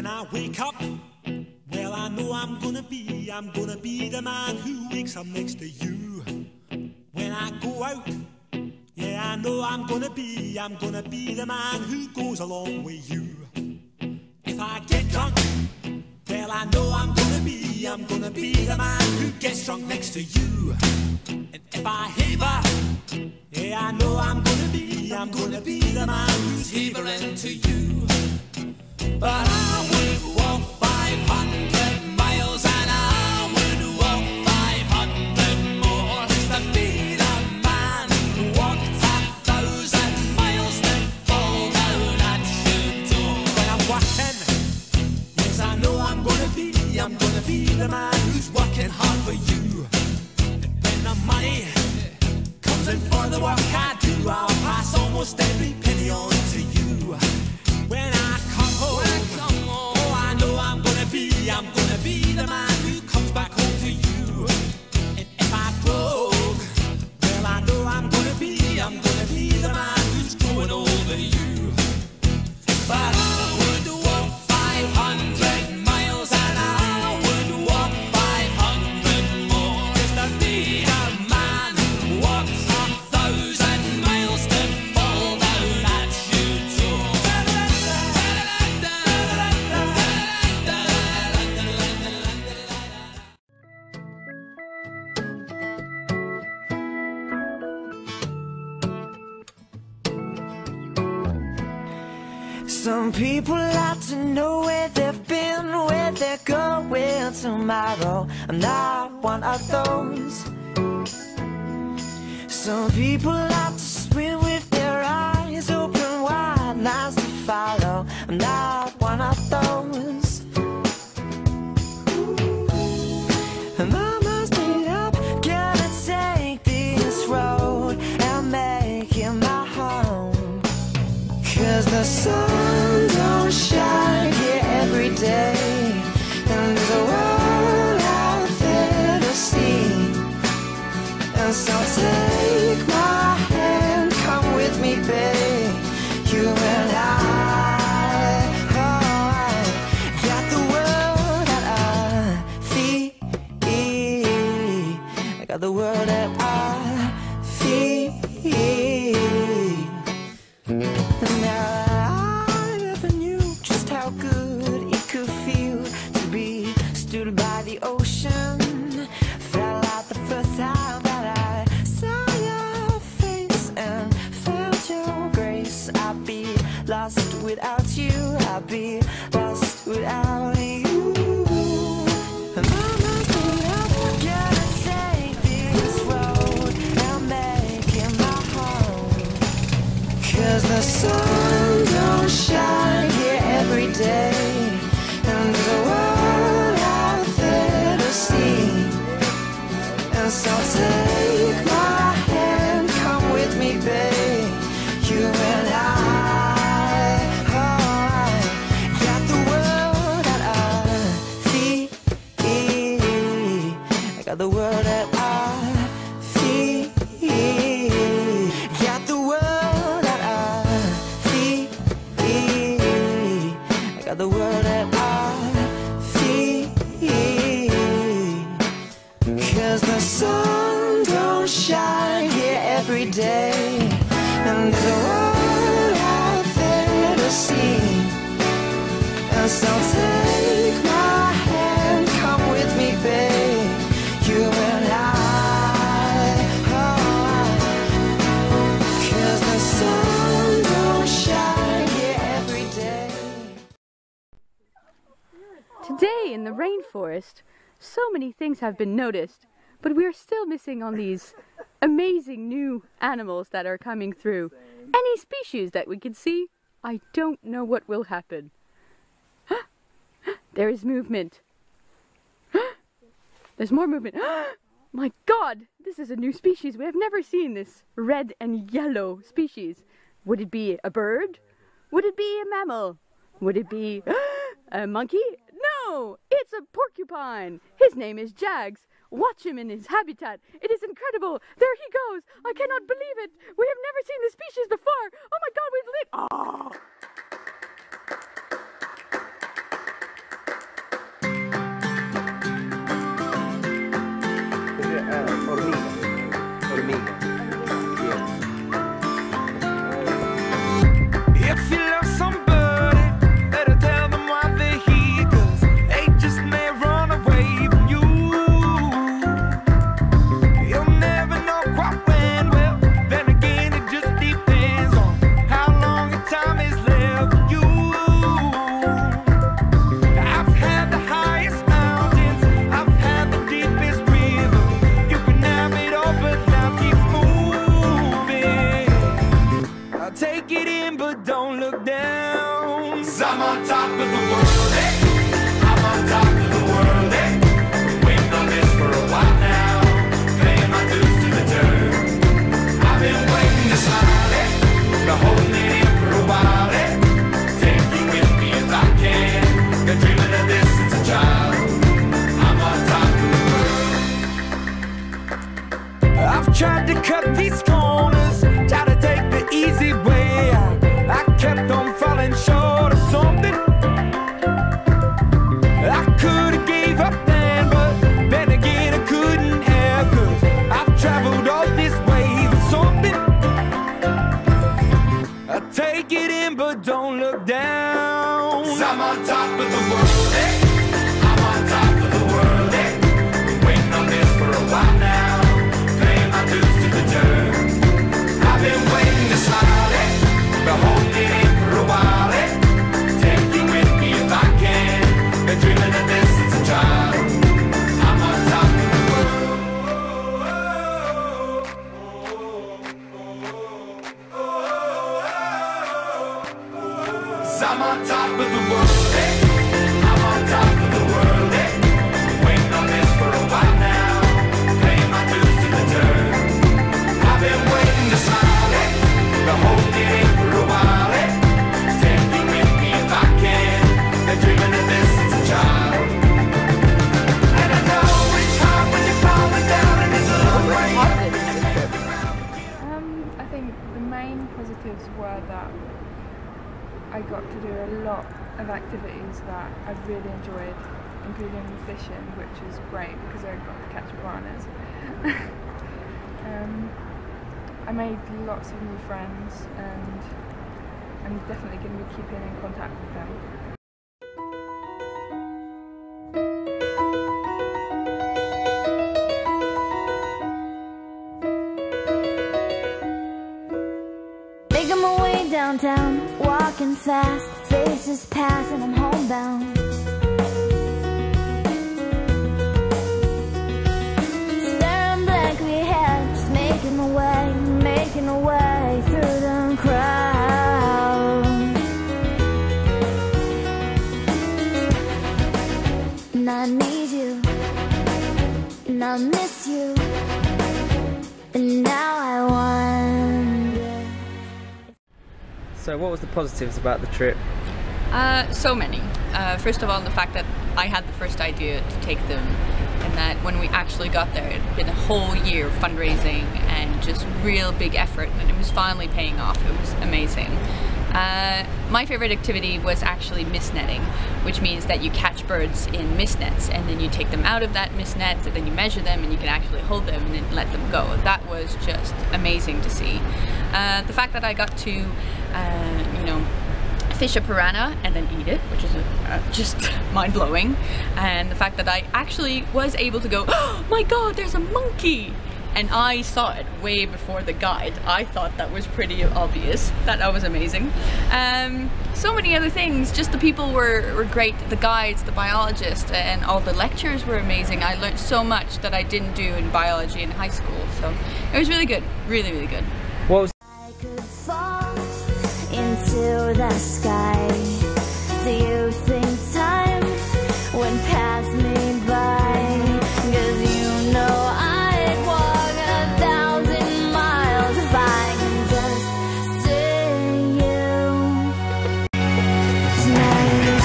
I wake up, well, I know I'm gonna be the man who wakes up next to you. When I go out, yeah, I know I'm gonna be the man who goes along with you. If I get drunk, well, I know I'm gonna be the man who gets drunk next to you. And if I haver, yeah, I know I'm gonna be the man who's havering to you. But I would walk 500 miles and I would walk 500 more just to be the man who walked 1,000 miles to fall down at your door. When I'm working, yes, I know I'm gonna be the man who's working hard for you. And when the money comes in for the work I do, I'll pass almost every penny on to you. When I come home, oh, I know I'm gonna be the man who comes back home to you. And if I broke, well, I know I'm gonna be the man who's growing over you. But I would walk 500 miles and I would walk 500 more just to be the man who walks 1,000 miles to fall down at your door. Some people like to know where they've been, where they're going tomorrow. I'm not one of those. Some people like to swim with their eyes open wide, lines to follow. I'm not one of those. And I must be up, gonna take this road and make it my home. 'Cause the sun don't shine here every day, and there's a world out there to see. And so take my hand, come with me, babe. You and I got the world at our feet. I got the world at our feet. Now I never knew just how good it could feel to be stood by the ocean. Felt like the first time that I saw your face and felt your grace. I'd be lost without you, I'd be lost without you. And I must be up, gonna take this road and make it my home. 'Cause the sun don't shine here every day, and there's a world out there to see. And so take my hand, come with me, babe. You and I got the world at our feet. I got the world at our feet. Got the world at our feet. I got the world at our feet. 'Cause the sun don't shine here every day, and there's a world out there to see. And so take my hand, come with me, babe. You and I, 'cause the sun don't shine here every day. Today in the rainforest, so many things have been noticed, but we're still missing on these amazing new animals that are coming through. Any species that we can see, I don't know what will happen. There is movement. There's more movement. My God, this is a new species. We have never seen this red and yellow species. Would it be a bird? Would it be a mammal? Would it be a monkey? No, it's a porcupine. His name is Jags. Watch him in his habitat. It is incredible. There he goes. I cannot believe it. We have never seen this species before. Oh my God, we've lived. Oh. 'Cause I'm on top of the world, eh? I'm on top of the world, eh? Been waiting on this for a while now, paying my dues to the dirt. I've been waiting to smile, eh? Been holding it in for a while, eh? Take you with me if I can. Been dreaming of this since a child. I'm on top of the world. I've tried to cut these corners, try to take the easy way. I kept on falling short of something. I could have gave up then, but then again I couldn't have. 'Cause I've traveled all this way for something. I take it in but don't look down. 'Cause I'm on top of the world, eh? I'm on top of the world, eh? Been waiting on this for a while now, paying my dues to the dirt. I've been waiting to smile, eh? Been holding it in for a while, eh? Take you with me if I can. Been dreaming of this since a child. I'm on top of the world. 'Cause I'm on top of the world, eh? I'm on top of the world, eh? Been waiting on this for a while now, paying my dues to the dirt. I've been waiting to smile, eh? Been holding it in for a while, eh? Take you with me if I can. Been dreaming of this since a child. And I know it's hard when you're falling down and it's a long way. I think the main positives were that I got to do a lot of activities that I really enjoyed, including fishing, which was great because I got to catch piranhas. I made lots of new friends and I'm definitely going to be keeping in contact with them. Making my way downtown, walking fast, faces pass and I'm homebound. Staring blankly ahead, just making my way through the crowd. And I need you, and I miss you, and now I wonder. So what was the positives about the trip? So many. First of all, the fact that I had the first idea to take them, and that when we actually got there, it had been a whole year of fundraising and just real big effort, and it was finally paying off. It was amazing. My favorite activity was actually mist netting, which means that you catch birds in mist nets and then you take them out of that mist net, and then you measure them and you can actually hold them and then let them go. That was just amazing to see. The fact that I got to, you know, fish a piranha and then eat it, which is just mind-blowing, and the fact that I actually was able to go, oh my god, there's a monkey! And I saw it way before the guide. I thought that was pretty obvious. That was amazing. So many other things. Just the people were great. The guides, the biologists, and all the lectures were amazing. I learned so much that I didn't do in biology in high school. So it was really good. Really, really good. What was I could fall into the sky. Do you think time would pass me by? 'Cause you know I'd walk 1,000 miles if I can just see you tonight.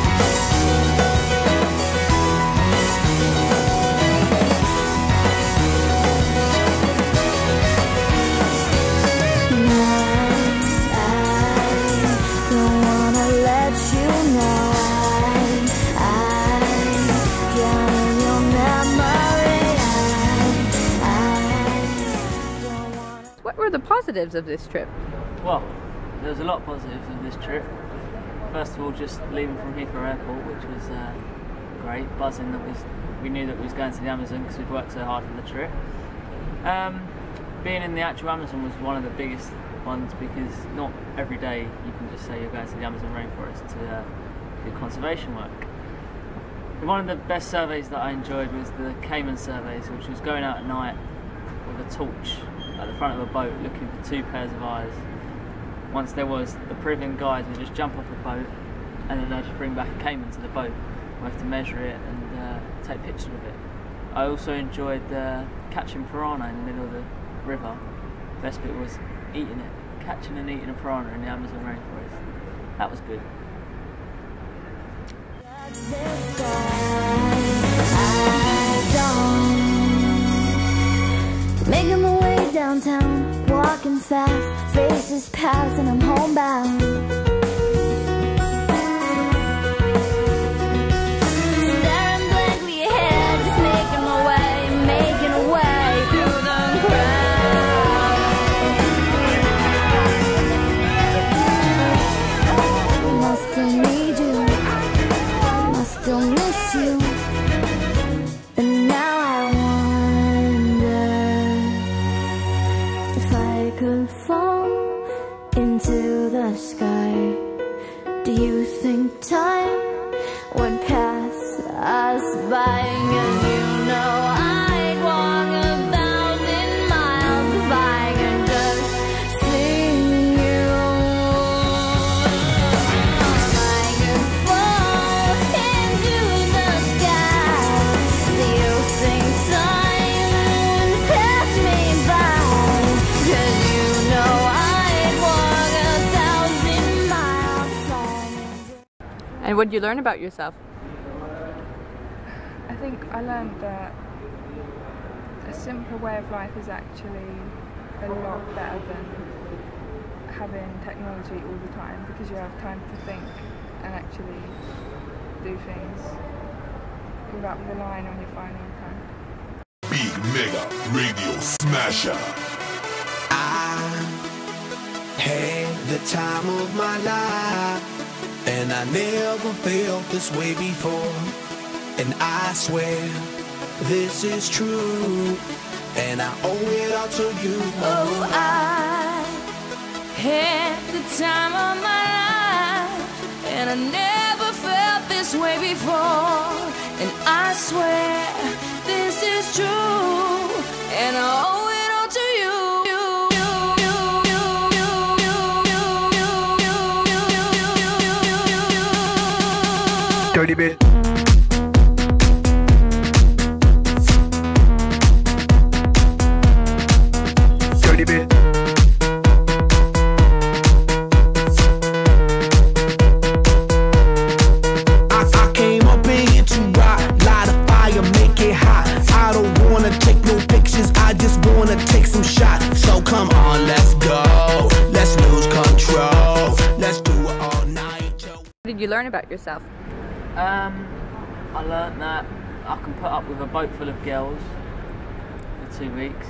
What were the positives of this trip? Well, there was a lot of positives of this trip. First of all, just leaving from Heathrow Airport, which was great, buzzing that we knew that we was going to the Amazon because we'd worked so hard for the trip. Being in the actual Amazon was one of the biggest ones because not every day you can just say you're going to the Amazon rainforest to do conservation work. One of the best surveys that I enjoyed was the Cayman surveys, which was going out at night with a torch at the front of a boat looking for 2 pairs of eyes. Once there was, the Peruvian guides would just jump off the boat, and then I just bring back a caiman to the boat. I have to measure it and take pictures of it. I also enjoyed catching piranha in the middle of the river. The best bit was eating it, catching and eating a piranha in the Amazon rainforest. That was good. Making my way downtown, walking fast, faces pass and I'm homebound. Staring blankly ahead, just making my way through the crowd. Must still need you, must still miss you. And now I wonder if I could fall into the sky. Do you think time would pass us by? 'Cause you know I'd walk 1,000 miles if I could just see you. If I could fall into the sky, do you think time would pass me by? 'Cause you know I'd walk 1,000 miles if I could. And what did you learn about yourself? I think I learned that a simpler way of life is actually a lot better than having technology all the time, because you have time to think and actually do things without relying on your phone all the time. Big Mega Radio Smasher. I had the time of my life, and I never felt this way before. And I swear this is true, and I owe it all to you. Oh, I had the time of my life, and I never felt this way before. And I swear this is true, and I owe it all to you. Dirty bit. Dirty bit. I came up in here to rock, light a fire, make it hot. I don't wanna take no pictures, I just wanna take some shots. So come on, let's go, let's lose control, let's do it all night. What did you learn about yourself? I learnt that I can put up with a boat full of girls for 2 weeks,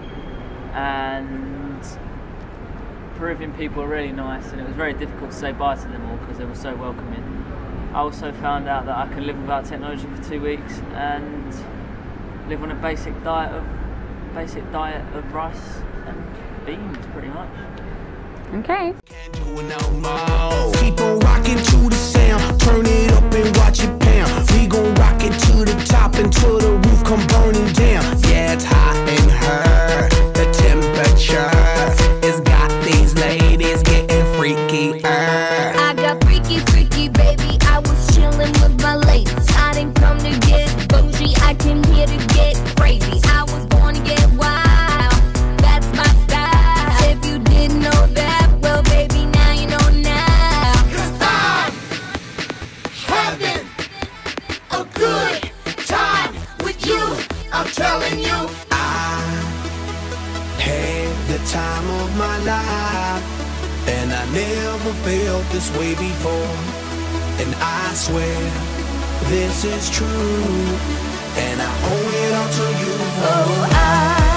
and Peruvian people are really nice, and it was very difficult to say bye to them all because they were so welcoming. I also found out that I can live without technology for 2 weeks and live on a basic diet of rice and beans, pretty much. Okay. Can't do it no more. Keep on rocking to the sound, turn it up and watch it pound. We gon' rock it to the top until the roof come burning down. Yeah, it's hot in her, the temperature has got these ladies getting freakier. I got freaky, freaky, baby. I was chillin' with my ladies. I didn't come to get bougie, I came here to get crazy. I was born to get wild, that's my style. If you didn't know that, well, baby, now you know now. 'Cause I'm having A good time with you, I'm telling you. I had the time of my life, and I never felt this way before. And I swear this is true, and I owe it all to you. oh, I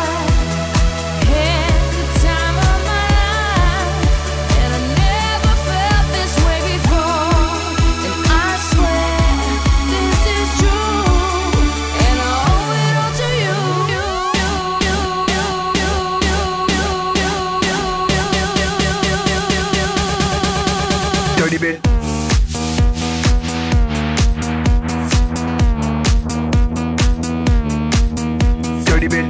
had the time of my life, and I never felt this way before. And I swear this is true, and I owe it all to you. Dirty bit. Dirty bit.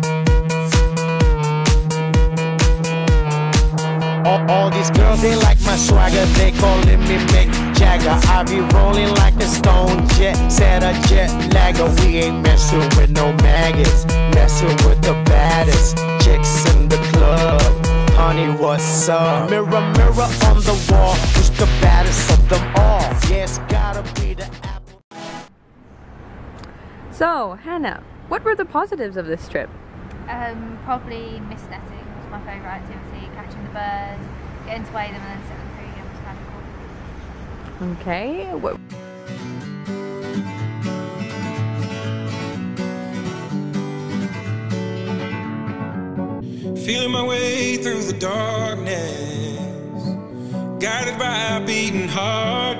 All these girls, they like my my swagger, they calling me Mick Jagger. I be rolling like a stone jet, set a jet lagger. We ain't messing with no maggots, messing with the baddest chicks in the club. Honey, what's up? Mirror, mirror on the wall, who's the baddest of them all? Yeah, it's gotta be the apple. So, Hannah, what were the positives of this trip? Probably mist netting was my favourite activity. Catching the birds, getting to weigh them and then set them free again was kind of cool. Okay. What? Feeling my way through the darkness, guided by a beating heart.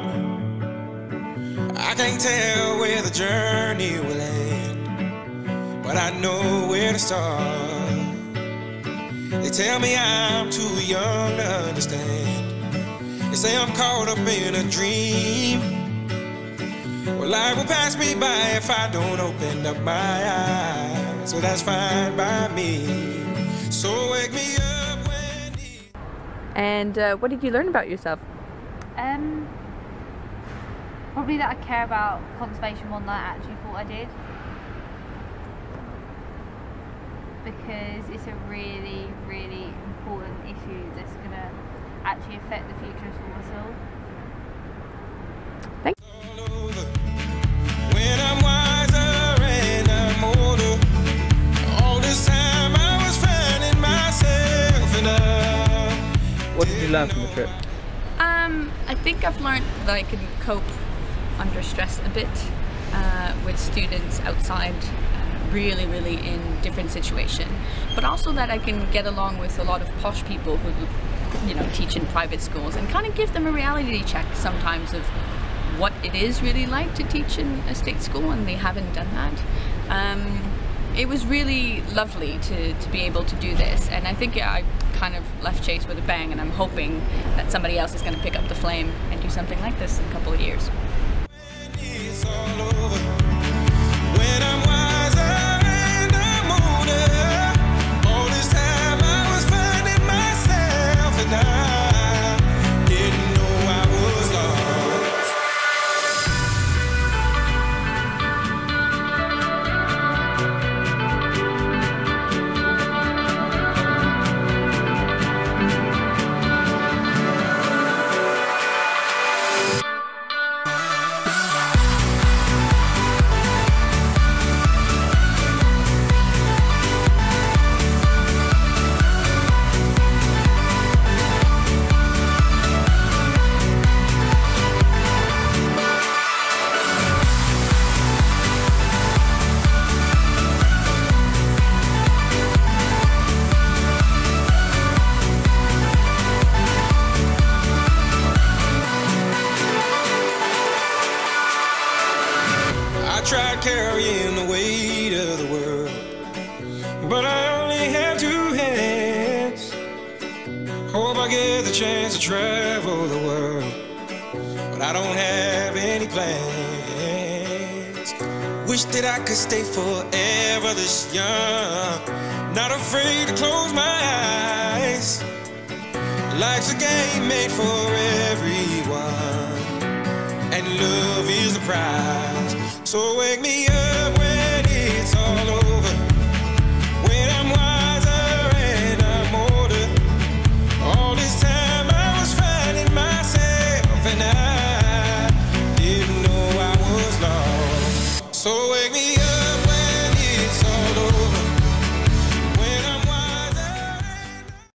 I can't tell where the journey will end, but I know where to start. They tell me I'm too young to understand. They say I'm caught up in a dream. Well, life will pass me by if I don't open up my eyes. So that's fine by me. So wake me up when you... And what did you learn about yourself? Probably that I care about conservation more than I actually thought I did. Because it's a really, really important issue that's going to actually affect the future of us all. Thank you. When I'm wiser and I'm older, all this time I was finding myself enough. What did you learn from the trip? I think I've learned that I can cope under stress a bit with students outside, really in different situations, but also that I can get along with a lot of posh people who, you know, teach in private schools and kind of give them a reality check sometimes of what it is really like to teach in a state school, and they haven't done that. It was really lovely to be able to do this, and I think I kind of left Chace with a bang, and I'm hoping that somebody else is going to pick up the flame and do something like this in a couple of years. It's all over. When I'm wiser and I'm older, all this time I was finding myself, and I didn't know I was lost. Tried carrying the weight of the world, but I only have two hands. Hope I get the chance to travel the world, but I don't have any plans. Wish that I could stay forever this young, not afraid to close my eyes. Life's a game made for everyone, and love is the prize. So wake me up.